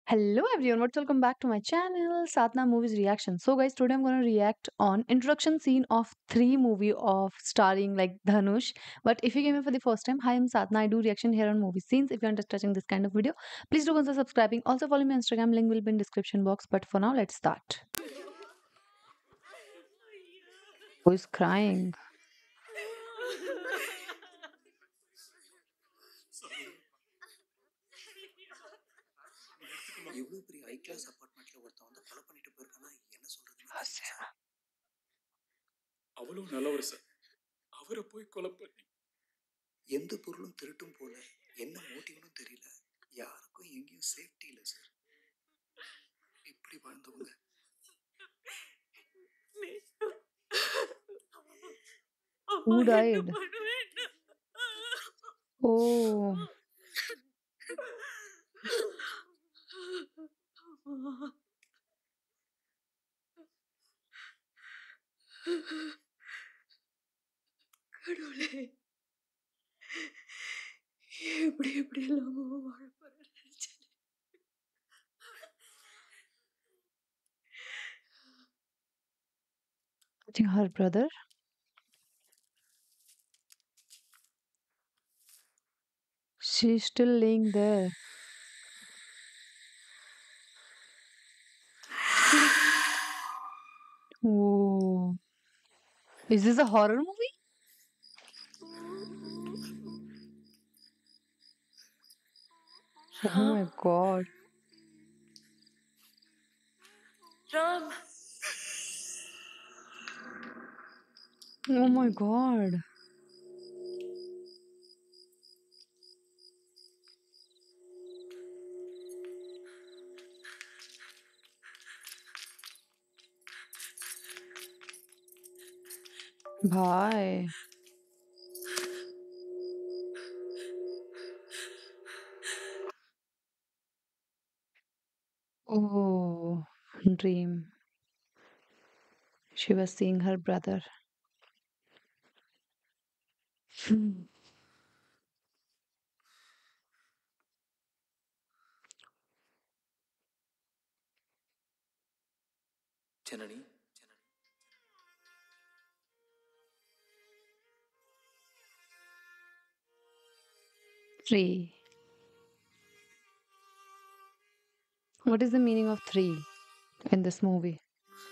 Hello everyone, welcome back to my channel Satna Movies Reaction. So guys, today I'm gonna react on introduction scene of 3 movie of starring like Dhanush. But if you came here for the first time, hi, I'm Satna. I do reaction here on movie scenes. If you're interested in this kind of video, please do consider subscribing. Also follow me on Instagram, link will be in description box. But for now, let's start. Who is crying? இவ்வளவு பெரிய high class அபார்ட்மெண்ட்ல ஒருத்தன் வந்து கொலை பண்ணிட்டு போயிருக்கானா என்ன சொல்றதுன்னு தெரியல sir. அவ்வளவு நல்லவர் சார். அவரை போய் கொலை பண்ணி எந்த பொருளும் திருட்டும் போல என்ன மோட்டிவ்னும் தெரியல. யாருக்கும் எங்கேயும் சேஃப்டி இல்லை சார். இப்படி வாழ்ந்தவங்க Who died? Oh, கடவுளே எப்படி எப்படி எல்லாமோ வாழ போறேன்னு நினைச்சேன். I think her brother. She's still laying there. Oh, is this a horror movie? Oh my god. Ram Oh my god. Bye. Oh, dream. She was seeing her brother. Hmm. Janani 3. What is the meaning of 3 in this movie?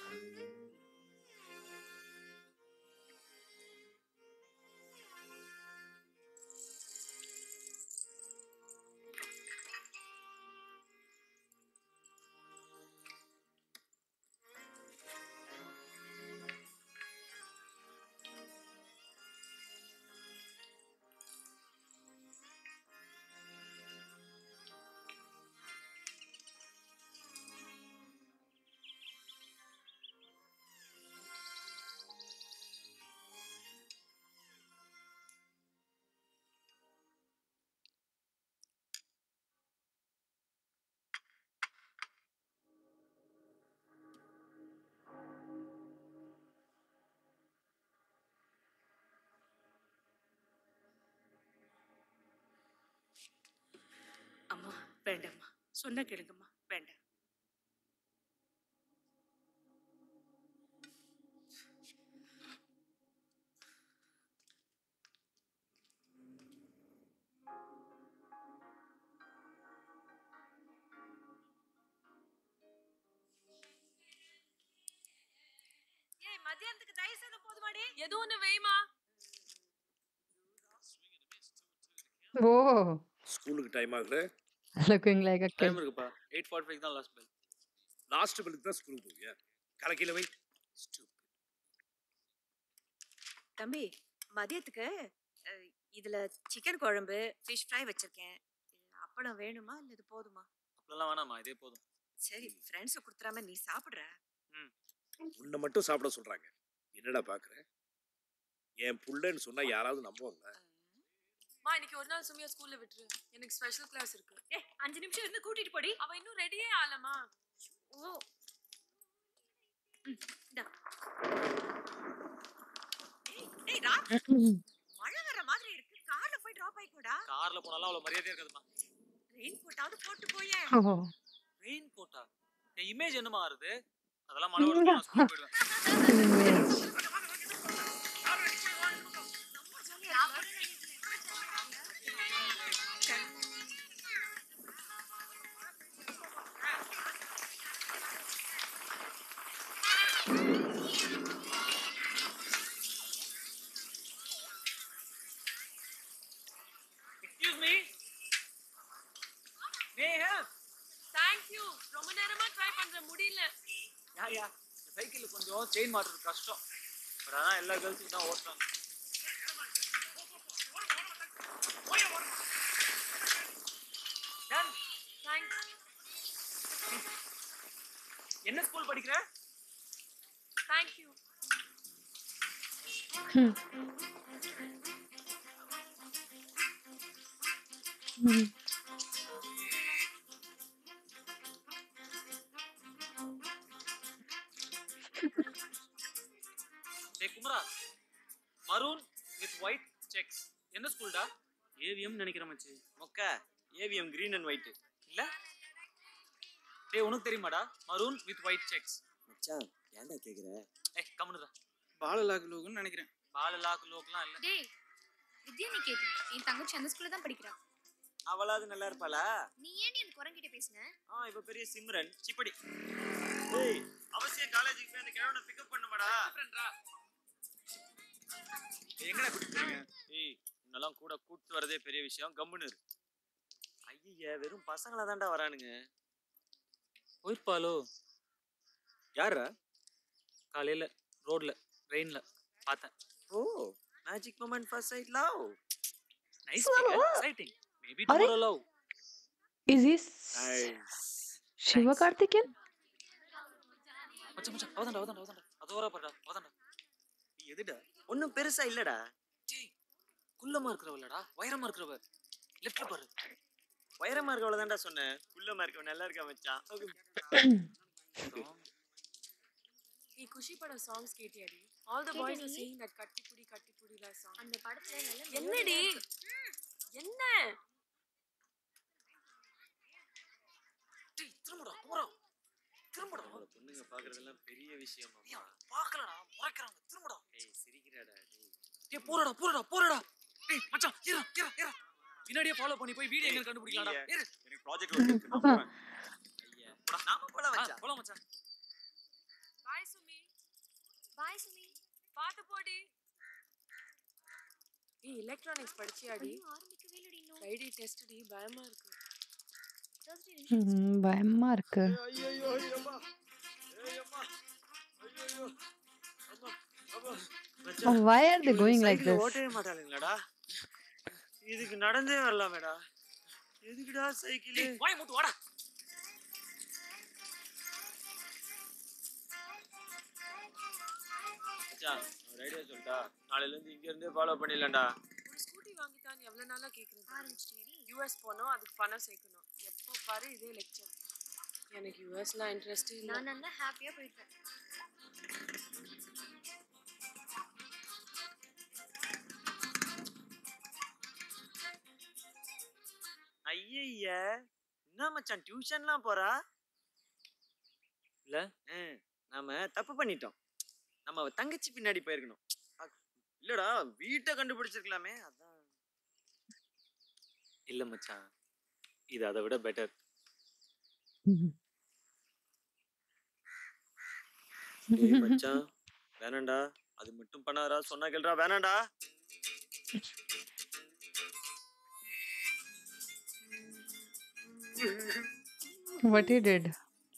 அம்மா வேண்டாம்மா, சொன்ன கேளுங்கம்மா, வேண்டாம். ஏய், மத்தியானத்துக்கு தயிர் சாதம் போதுமாடி? ஏதோ ஒண்ணு வெய்மா. Oh, ஸ்கூலுக்கு டைம் ஆகுது. looking like a time kid. இருக்குப்பா 8:45 தான் லாஸ்ட் பெல். லாஸ்ட் பெல்லுக்கு தான் ஸ்கூலுக்கு போவியா? கலக்கில வை. தம்பி, மதியத்துக்கு இதுல சிக்கன் குழம்பு, ஃபிஷ் ஃப்ரை வச்சிருக்கேன். அப்பளம் வேணுமா இல்ல இது போதுமா? அப்பலாம் வேணாமா, இதே போதும். சரி, ஃப்ரெண்ட்ஸ் கொடுத்துறாம நீ சாப்பிடுற. ம். உன்னை மட்டும் சாப்பிட சொல்றாங்க. என்னடா பாக்குற? என் புள்ளன்னு சொன்னா யாராவது நம்புவாங்க? மா, இன்னைக்கு ஒரு நாள் சுமியா ஸ்கூல்ல விட்டுரு. எனக்கு ஸ்பெஷல் கிளாஸ் இருக்கு. 5 நிமிஷம் இருந்து கூட்டிட்டு போடி. அவ இன்னும் ரெடியே ஆகலமா. ஓ, இந்தா. ஏய் ரா, மழை வர மாதிரி இருக்கு. கார்ல போய் டிராப் ஆயிக்கோடா. கார்ல போனாலும் அவ்வளவு மரியாதையா இருக்காதுமா. ரெயின் கோட்டாவது போட்டு போயே. Oh, என் இமேஜ் என்ன மாறுது? அதெல்லாம் மனவளத்துல நான் ஸ்கூல் போயிடுவேன். Image. Excuse me, may help? Thank you. ரொம்ப நேரமா ட்ரை பண்றேன், முடியல. யா சைக்கிள்ல கொஞ்சம் செயின் மாட்டுறது கஷ்டம். பட் ஆனா எல்லா கேர்ள்ஸும் தான் ஓட்டுறாங்க. Done, thanks. என்ன ஸ்கூல் படிக்கிற? Thank you. டேய் குமரா, மரூன் வித் ஒயிட் செக்ஸ் என்ன ஸ்கூல்டா? ஏவிஎம் நினைக்கிறேன் மச்சி. மொக்க ஏவிஎம் கிரீன் அண்ட் ஒயிட் இல்ல டேய் உனக்கு தெரியுமாடா மரூன் வித் ஒயிட் செக்ஸ்? மச்சான் ஏன்டா கேக்குற? ஏய் கம்முனுடா. பாலலாக் லோகன்னு நினைக்கிறேன். பாலலாக் லோக்லாம் இல்ல. டேய் வித்யா நிகேதன் என் தங்கச்சி அந்த ஸ்கூல்ல தான் படிக்கிறா. அவளாவது நல்லா இருப்பாளா? நீ ஏன் அந்த குரங்கிட்ட பேசுன? இப்ப பெரிய சிம்ரன் சிப்படி. டேய் அவசியம் காலேஜுக்கு போய் அந்த கிழவனை பிக்கப் பண்ணுமாடா. எங்கடா கூட்டிட்டு போறீங்க? ஏய் இன்னெல்லாம் கூட கூட்டி வரதே பெரிய விஷயம், கம்முனு இரு. ஐய வெறும் பசங்களா தான்டா வரானுங்க. போயிருப்பாளோ? யாரா? காலையில ரோட்ல ரெயின்ல பார்த்தேன். Oh magic moment first sight love. Nice exciting. Maybe tomorrow love. Is he nice. Shiva Karthikeyan? மச்சான் அவதான்டா. அதோரா பாருடா, அவதான்டா. எதுடா? ஒண்ணும் பெருசா இல்லடா. டேய் குள்ளமா இருக்கறவ இல்லடா, உயரமா இருக்கறவ. லெஃப்ட்ல பாரு. உயரமா இருக்கவள தான்டா சொன்னேன். குள்ளமா இருக்கவ நல்லா இருக்கா மச்சான். நீ குஷி படம் சாங்ஸ் கேட்டியாடி? All the boys are saying that கட்டி புடிடா சாங். அந்த படத்துல நல்ல என்னடி? என்ன? டேய் திரும்புடா குமரா. திரும்புடா. பொண்ணுங்க பாக்குறதெல்லாம் பெரிய விஷயமா? பார்க்கலடா, முறைக்கறாங்க. திரும்புடா. ஏய் சிரிக்கிறடா டேய். டேய் போறடா. டேய் மச்சான் ஏறு. பின்னாடியே ஃபாலோ பண்ணி போய் வீடியோ எங்க கண்டுபிடிக்கலாம்டா. ஏறு. எனக்கு ப்ராஜெக்ட் ஒர்க் இருக்கு நான் போறேன். ஐயா போடா. நாம போலாம் மச்சான். போலாம் மச்சான். Bye சுமி. பாய் சுமி. பாத்து போடி. ஏய் எலக்ட்ரானிக்ஸ் படிச்சியாடி? ஐயோ ஆரம்பிக்கவே இல்லடி இன்னும். ஃப்ரைடே டெஸ்ட் டி, பயமா இருக்கு. Thursday revision. பயமா இருக்கு. ஐயோ அம்மா. ஏய் அம்மா. ஐயோ அம்மா. மச்சான் Why are they going like cycle this? ஓட்டவே மாட்டாளுங்களாடா? இதுக்கு நடந்தே வரலாமேடா. எதுக்குடா சைக்கிள்? டேய் வாய் மூட்டு வாடா. மச்சான் ஒரு ஐடியா சொல்டா. நாளையில இருந்து இங்க இருந்தே ஃபாலோ பண்ணிடலாம்டா. ஒரு ஸ்கூட்டி வாங்கிட்டான் எவ்வளவு நாளா கேக்குறது. ஆரம்பிச்சிட்டியாடி? யுஎஸ் போனோம், அதுக்கு பணம் சேர்க்கணும். எப்போ பாரு இதே லெக்சர். எனக்கு யுஎஸ்லாம் இன்ட்ரெஸ்ட் இல்ல. நான் நல்லா ஹாப்பியா போயிட்டேன். ஐயய்ய என்ன மச்சான் டியூஷன்லாம் போறா? இல்ல நாம தப்பு பண்ணிட்டோம். நம்ம அவ தங்கச்சி பின்னாடி போயிருக்கணும். இல்லடா வீட்டை கண்டுபிடிச்சிருக்கலாமே. அதான் இல்ல மச்சான், இது அதை விட பெட்டர். டேய் மச்சான் வேணாண்டா. அது மட்டும் பண்ணாதடா. சொன்னா கேளுடா. வேணாண்டா. What he did?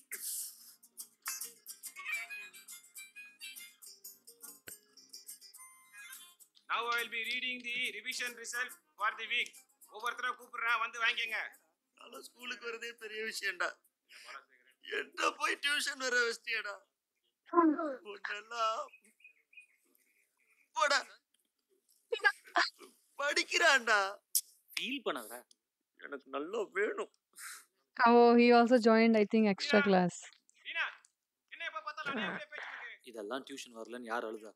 Now I will be reading the revision result for the week. ஒவ்வொருத்தரா கூப்பிடுறேன், வந்து வாங்கிக்கங்க. நான் ஸ்கூலுக்கு வரதே பெரிய விஷயம்டா. என்ன போய் டியூஷன் வர வச்சிட்டியடா? ஒண்ணெல்லாம் போடா. படிக்கிறான்டா. ஃபீல் பண்ணாதடா. எனக்கு நல்லா வேணும். Oh, he also joined, I think, extra class. வீணா, என்ன எப்ப பார்த்தாலும் அநியாயம் பேச்சு உனக்கு? இதெல்லாம் டியூஷன் வரலன்னு யார் அழுதா?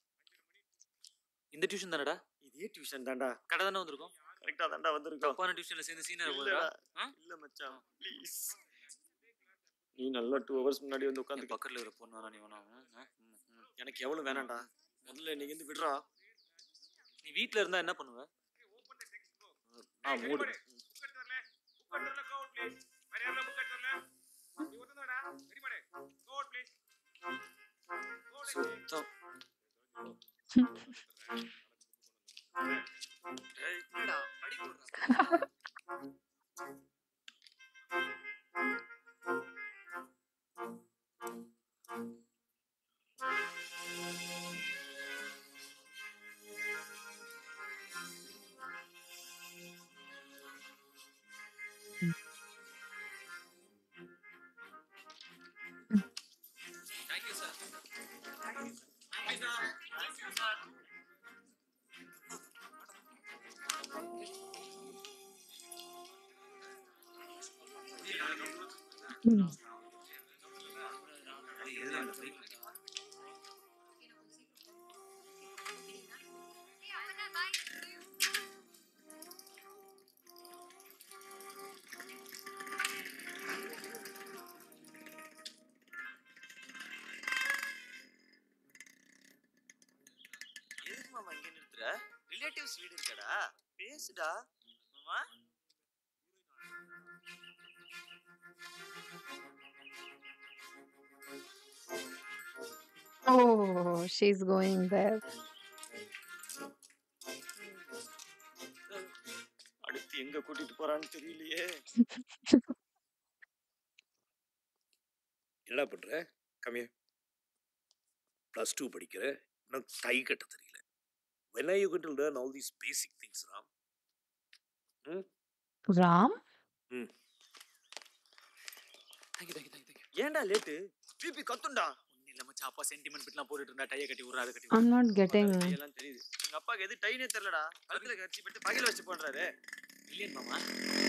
இந்த டியூஷன் தானடா? இதே டியூஷன் தான்டா. கடை தானே வந்திருக்கோம். கரெக்டா தான்டா வந்திருக்கோம். தப்பான டியூஷன்ல சேர்ந்து சீனியர் இல்லடா. போறா. இல்ல மச்சான் ப்ளீஸ். நீ நல்லா 2 ஹவர்ஸ் முன்னாடி வந்து உட்காந்து பக்கத்துல இருக்கிற பொண்ணு வேணா நீ வேணா எனக்கு எவ்வளவு வேணாம்டா. முதல்ல நீங்க இருந்து விடுறா. நீ வீட்ல இருந்தா என்ன பண்ணுவ? மூடு. சுத்தம். என்னடா படி போடுறா. Thank you, sir. Thank you, sir. Thank you, sir. எதுக்கு மாமா இங்க நிறுத்துற? ரிலேட்டிவ்ஸ் வீடு இருக்கடா, பேசுடா மாமா. Oh, she's going there. அடுத்து எங்க கூட்டிட்டு போறான்னு தெரியலையே. என்னடா பண்ற? கம்மியா +2 படிக்கிற, இன்னும் கை கட்ட தெரியல. When are you going to learn all these basic things, Ram? Ram? Thank you. ஏன்டா லேட்டு? பிபி கத்துண்டா. ஒண்ணு இல்ல மச்சான், அப்பா சென்டிமெண்ட் பிட்லாம் போட்டுட்டு இருந்தா டைய கட்டி விடுறா, அதை கட்டி I'm not getting. எல்லாம் தெரியுது. எங்க அப்பாக்கு எது டைனே தெரியலடா. கழுத்துல கரிச்சி போட்டு பகையில வச்சு போன்றாரு. இல்லையா மாமா?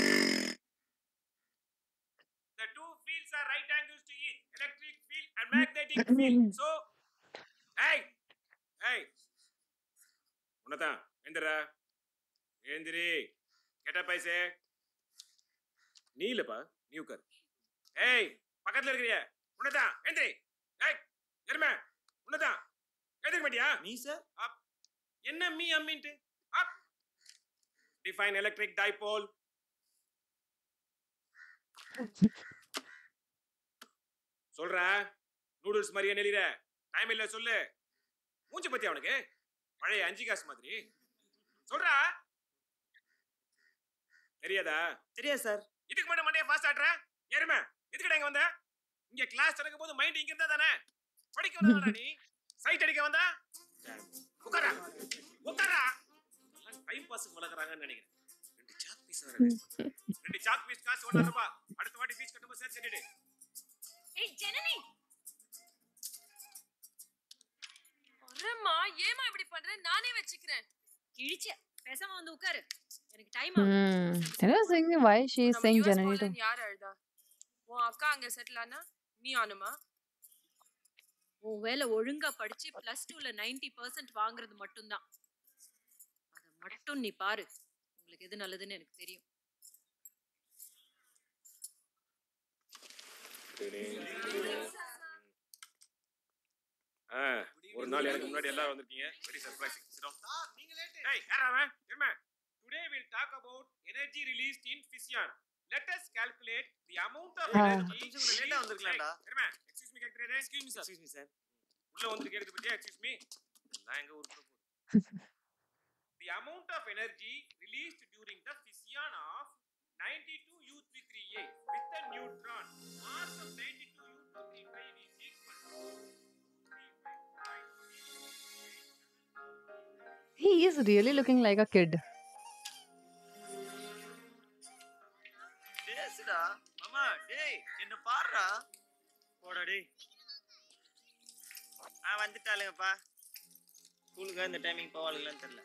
The two fields are right angles to each, electric field and magnetic field. So, hey, உன்னதான் எந்திரா, ஏந்திரி, கேட்ட பைசே, நீ இல்லப்பா, நீ உட்கார். ஏய், பக்கத்துல இருக்கிறிய, உன்னதான் எந்திரி, எருமை, உன்னதான் எதுக்கு மாட்டியா? நீ சார் அப் என்ன மீ அம்மின்ட்டு அப் டிஃபைன் எலக்ட்ரிக் டைபோல். சொல்ற நூடுல்ஸ் மாதிரியே நெளிற, டைம் இல்ல சொல்லு. மூஞ்சி பத்தி அவனுக்கு பழைய 5 காசு மாதிரி சொல்றா. தெரியாதா? தெரியாது சார். இதுக்கு மட்டும் மண்டைய ஃபாஸ்ட் ஆட்ற எருமை, எதுக்குடா இங்க வந்த? இங்க கிளாஸ் நடக்கும் போது மைண்ட் இங்க இருந்தா தானே படிக்க வந்தா நீ சைட் அடிக்க வந்தா? உட்காரா டைம் பாஸ்க்கு வளர்க்குறாங்கன்னு நினைக்கிறேன். 2 சாக் பீஸ் காசு 1 ரூபாய். அடுத்த வாட்டி ஃபீஸ் கட்டும்போது சேர்த்து கட்டிடு. ஏய் ஜனனி, அரேம்மா ஏமா இப்படி பண்ற? நானே வச்சுக்கிறேன். கிழிச்ச பேசாம வந்து உட்காரு. எனக்கு time I was thinking why she is நம்ம saying US Janani to. போலன்னு யார் அழுதா? உன் அக்கா அங்க செட்டில் ஆனா நீ ஆனுமா? உன் வேலை ஒழுங்கா படிச்சு +2ல 90% வாங்குறது மட்டும்தான். அதை மட்டும் நீ பாரு. உங்களுக்கு எது நல்லதுன்னு எனக்கு தெரியும். ஒரு நாள் எனக்கு முன்னாடி எல்லாரும் வந்திருக்கீங்க. Very surprising. Sit down. நீங்க லேட். ஏய் யாரா அவன்? எருமை. Today we'll talk about energy released in fission. Let us calculate the amount of energy. கொஞ்சம் லேட்டா வந்திருக்கலாம்டா. எருமை, excuse me கேக்குறேன். Excuse me sir. உள்ள வந்து கேக்குது பத்தியா? excuse me. நான் எங்க ஊருக்கு போறேன். The amount of energy released during the fission of 92U33A with a neutron. Mass of 92U235 is equal to 3.5. He is really looking like a kid. பேசுடா மாமா. டேய் என்ன பாருடா. போடா டேய். வந்துட்டாளுங்கப்பா. ஸ்கூலுக்கு இந்த டைமிங் போவாளுங்களான்னு தெரியல.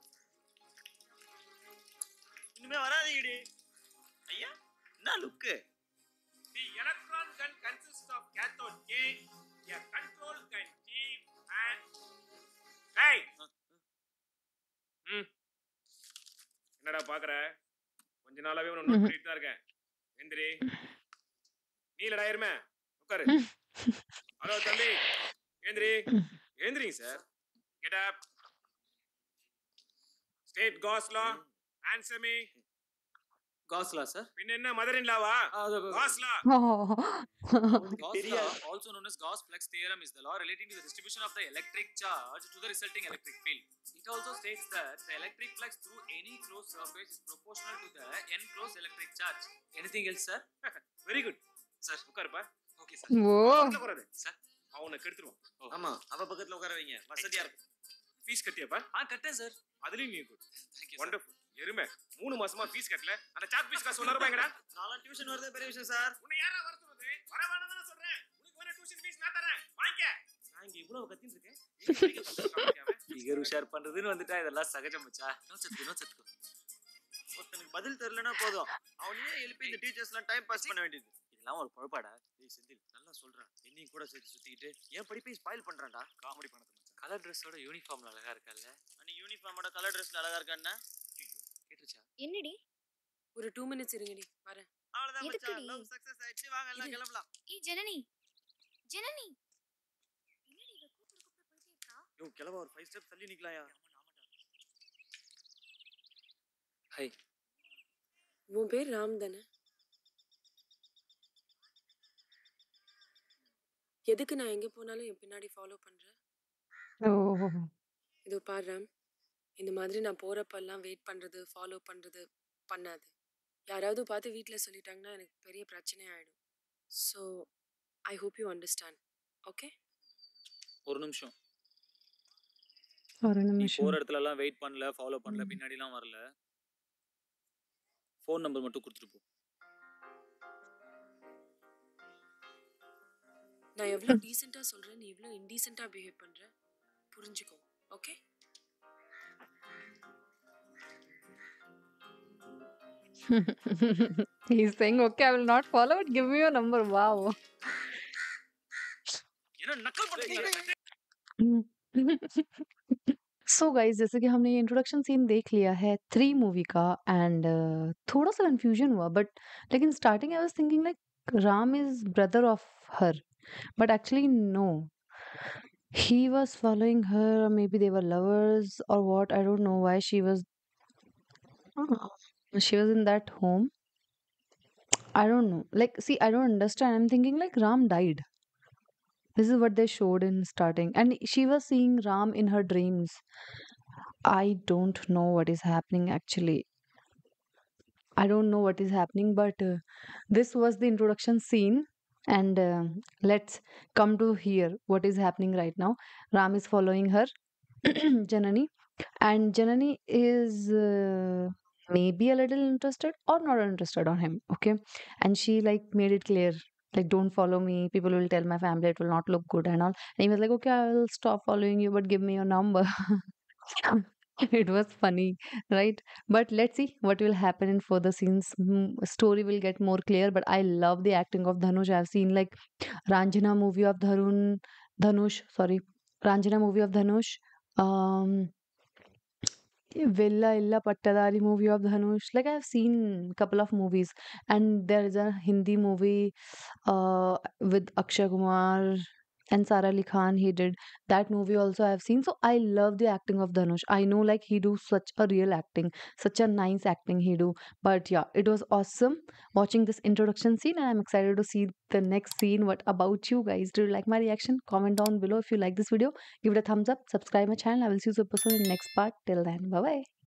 இனிமே வராதீங்கடி. ஐயா என்ன லுக்கு? The electron gun consists of cathode K, a control gun T, and hey. என்னடா பாக்குற? கொஞ்ச நாளாவே உன்னை நோட் பண்ணிட்டு தான் இருக்கேன். எந்திரி. நீ இல்லடா எருமை, உட்காரு. ஹலோ தம்பி, ஏந்திரி. ஏந்திரிங்க sir. Get up. State Gauss law, answer me. Gauss law sir. பின்ன என்ன மதர் இன் லாவா? Gauss law. Gauss law, also known as Gauss-Flex theorem, is the law relating to the distribution of the electric charge to the resulting electric field. It also states that the electric flux through any closed surface is proportional to the enclosed electric charge. Anything else, sir? Very good. Sir உட்காருப்பா. Okay sir. Whoa. பக்கத்துல உட்காரு. Sir அவனை கெடுத்துருவான். ஆமா அவ பக்கத்துல உட்கார வைங்க வசதியா இருக்கும். ஃபீஸ் கட்டியாப்பா? கட்டேன் சார். அதுலயும் நீ குட். தேங்க்யூ. வண்டர்ஃபுல். எருமை 3 மாசமா ஃபீஸ் கட்டல. அந்த சாக் ஃபீஸ் காசு 1 ரூபாய்ங்கடா. நாலாம் டியூஷன் வரதே பெரிய விஷயம் சார். உன்னை யாரா வர சொல்றது? வர வேணாம்னு தான் சொல்றேன். உனக்கு வேணா டியூஷன் ஃபீஸ் நான் தரேன். வாங்கிக்க. நான் இங்க இவ்வளவு கத்தின்னு இருக்கேன். ஃபிகர் ஷேர் பண்றதுன்னு வந்துட்டா இதெல்லாம் சகஜம் மச்சா. நோ சத்துக்கு. ஒருத்தனுக்கு பதில் தெரியலனா போதும். அவனையே எழுப்பி இந்த டீச்சர்ஸ்லாம் டைம் பாஸ் பண்ண வேண்டியது. இதெல்லாம் ஒரு பொழப்பாடா. ஏய் செந்தில் நல்லா சொல்றா. என்னையும் கூட சேர்த்து சுத்திக்கிட்டு ஏன் படிப்பை ஸ்பாயில் பண்றான்டா. காமெடி பண்ணது மச்சான். கலர் Dressோட யூனிஃபார்ம்ல அழகா இருக்கல்ல. அனி யூனிஃபார்மோட கலர் Dressல அழகா இருக்கான்னா? கேட்டுச்சா? என்னடி ஒரு 2 மினிட்ஸ் இருங்கடி வரேன். அவ்வளவுதான் மச்சான். எதுக்குடி? லவ் சக்சஸ் ஆயிடுச்சு. வாங்க எல்லாம் இது- கிளம்பலாம். ஏய் ஜனனி ஜனனி என்னடி இவ கூப்பிட்டு போயிட்டே இருக்கா? யோ கிளம்ப ஒரு 5 ஸ்டெப் தள்ளி நிக்கலாம்யா. ஹை. உன் பேர் ராம் தானே? எதுக்கு நான் எங்க போனாலும் என் பின்னாடி ஃபாலோ பண்ற? Oh. இதோ பாரு ராம், இந்த மாதிரி நான் போறப்பெல்லாம் வெயிட் பண்றது ஃபாலோ பண்றது பண்ணாது. யாராவது பார்த்து வீட்டில் சொல்லிட்டாங்கன்னா எனக்கு பெரிய பிரச்சனை ஆயிடும். So I hope you understand. Okay? ஒரு நிமிஷம். ஒரு நீ நிமிஷம். போற இடத்துல எல்லாம் வெயிட் பண்ணல, ஃபாலோ பண்ணல, பின்னாடிலாம் வரல. ஃபோன் நம்பர் மட்டும் கொடுத்துட்டு போ. நான் எவ்வளோ டீசெண்டாக சொல்கிறேன், நீ எவ்வளோ இன்டீசெண்டாக பிஹேவ் பண்ணுற, புரிஞ்சுக்கோ. Okay? He's saying, okay, I will not follow it. Give me your number. Wow. என்ன நக்கல் பண்றீங்க? सो गाइस जैसे कि हमने ये इंट्रोडक्शन सीन देख लिया है 3 मूवी का एंड थोड़ा सा कंफ्यूजन हुआ बट लेकिन starting I was thinking like Ram is brother of her but actually no he was following her or maybe they were lovers or what. I don't know why she was in that home. I don't know, like, see, I don't understand. I'm thinking like Ram died. This is what they showed in starting and she was seeing Ram in her dreams. I don't know what is happening actually. I don't know what is happening, but this was the introduction scene. And let's come to hear what is happening right now. Ram is following her, Janani, and Janani is maybe a little interested or not interested on him. Okay, and she like made it clear, like, don't follow me. People will tell my family it will not look good and all. And he was like, okay, I will stop following you, but give me your number. It was funny, right? But let's see what will happen in further scenes. Story will get more clear, but I love the acting of Dhanush. I've seen like Ranjana movie of Dhanush, sorry, Ranjana movie of Dhanush. Villa Illa Pattadari movie of Dhanush. Like, I've seen couple of movies, and there is a Hindi movie with Akshay Kumar and Sara Ali Khan. He did that movie also. I've seen. So I love the acting of Dhanush. I know like he do such a real acting, such a nice acting he do. But yeah, it was awesome watching this introduction scene, and I'm excited to see the next scene. What about you guys? Do you like my reaction? Comment down below if you like this video. Give it a thumbs up. Subscribe my channel. I will see you super soon in the next part. Till then, bye bye.